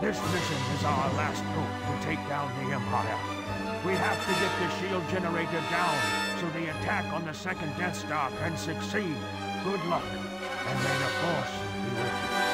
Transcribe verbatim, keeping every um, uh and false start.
This mission is our last hope to take down the Empire. We have to get the shield generator down so the attack on the second Death Star can succeed. Good luck, and may the Force be with you.